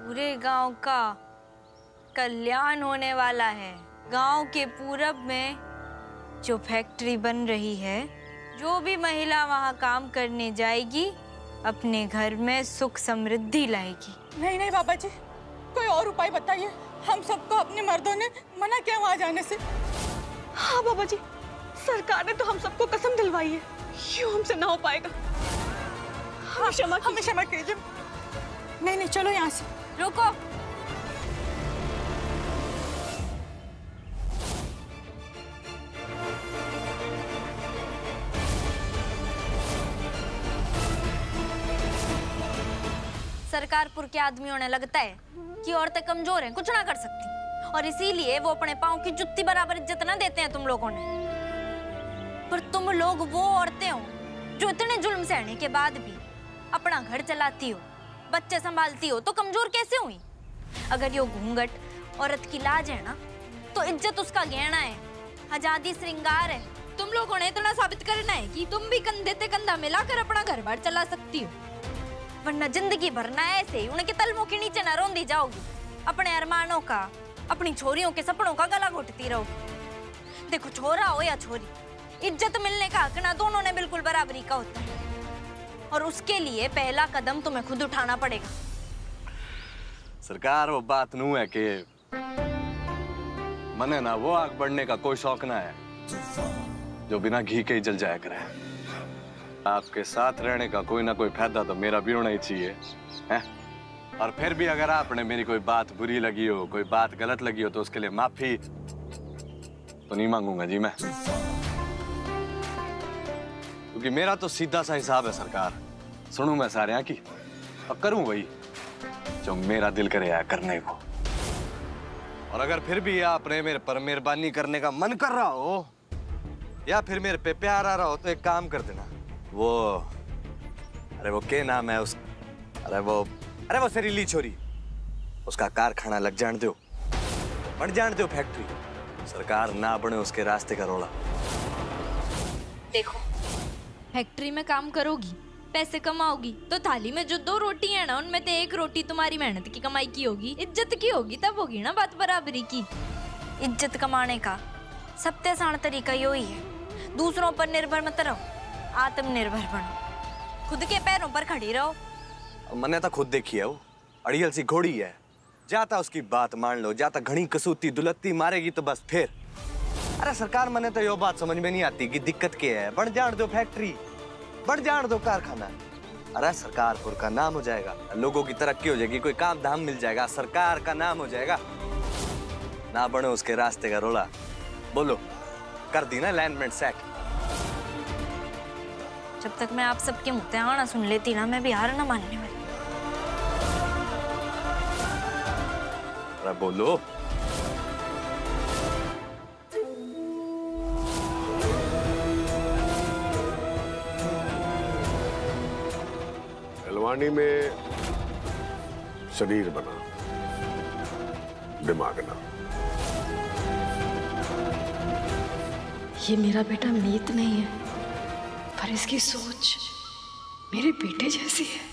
पूरे गांव का कल्याण होने वाला है। गांव के पूरब में जो फैक्ट्री बन रही है, जो भी महिला वहां काम करने जाएगी अपने घर में सुख समृद्धि लाएगी। नहीं नहीं बाबा जी, कोई और उपाय बताइए। हम सबको अपने मर्दों ने मना किया वहां जाने से। हाँ बाबा जी, सरकार ने तो हम सबको कसम दिलवाई है, यूं हमसे ना हो पाएगा। हमें क्षमा कीजिए। नहीं नहीं, चलो यहाँ से। रुको, सरकारपुर के आदमियों ने लगता है कि औरतें कमजोर हैं, कुछ ना कर सकती, और इसीलिए वो अपने पाँव की जुत्ती बराबर इज्जत ना देते हैं तुम लोगों ने। पर तुम लोग वो औरतें हो जो इतने जुल्म सहने के बाद भी अपना घर चलाती हो, बच्चे संभालती हो, तो कमजोर कैसे हुई? अगर ये घूंघट औरत की लाज है ना, तो इज्जत उसका गहना है, आजादी श्रृंगार है। तुम लोगों ने इतना साबित करना है कि तुम भी कंधे से कंधा मिलाकर अपना घर बार चला सकती हो, वरना जिंदगी भर ना ऐसे ही उनके तलमों के नीचे ना रोंदी जाओगी, अपने अरमानों का, अपनी छोरियों के सपनों का गला घोटती रहोगी। देखो, छोरा हो या छोरी, इज्जत मिलने का हक ना दोनों ने बिल्कुल बराबरी का होता है, और उसके लिए पहला कदम तुम्हें खुद उठाना पड़ेगा। सरकार, वो बात नू है कि मने ना वो आग बढ़ने का कोई शौक ना है जो बिना घी के ही जल जाया करे। आपके साथ रहने का कोई ना कोई फायदा तो मेरा भी होना ही चाहिए, है? और फिर भी अगर आपने मेरी कोई बात बुरी लगी हो, कोई बात गलत लगी हो, तो उसके लिए माफी तो नहीं मांगूंगा जी मैं, क्योंकि मेरा तो सीधा सा हिसाब है सरकार। सुनूं मैं सारे यहाँ की और करूं वही जो मेरा दिल करे है करने को। और अगर फिर भी आपने मेरे पर मेहरबानी करने का मन कर रहा हो या फिर मेरे पे प्यार आ रहा हो, तो एक काम कर देना। अरे वो क्या नाम है उस, अरे वो सरीली छोरी, उसका कारखाना लग जान दो, बन जान दो फैक्ट्री। सरकार ना बने उसके रास्ते का रोला। देखो, फैक्ट्री में काम करोगी, पैसे कमाओगी, तो थाली में जो 2 रोटी है ना, उनमें से 1 रोटी तुम्हारी मेहनत की कमाई की होगी, इज्जत की होगी, तब होगी ना बात बराबरी की। इज्जत कमाने का सबसे आसान तरीका यही है, दूसरों पर निर्भर मत रहो, आत्मनिर्भर बनो, खुद के पैरों पर खड़ी रहो। मैंने तो खुद देखी है, वो अड़ियल सी घोड़ी है, जाता उसकी बात मान लो, जाता घनी कसूती दुलत्ती मारेगी तो बस फिर। अरे सरकार, मैंने तो यो बात समझ में नहीं आती कि दिक्कत क्या है। बढ़ जान दो फैक्ट्री, बढ़ जान दो कारखाना, अरे सरकारपुर का नाम हो जाएगा, लोगों की तरक्की हो जाएगी, कोई काम धाम मिल जाएगा, सरकार का नाम हो जाएगा। ना बनो उसके रास्ते का रोला। बोलो, कर दी ना अलाइनमेंट सेट। जब तक मैं आप सबके मुँह से आना सुन लेती ना, मैं भी हार ना मानने वाली। अरे बोलो। हल्द्वानी में शरीर बना, दिमाग ना। ये मेरा बेटा मीत नहीं है, पर इसकी सोच मेरे बेटे जैसी है।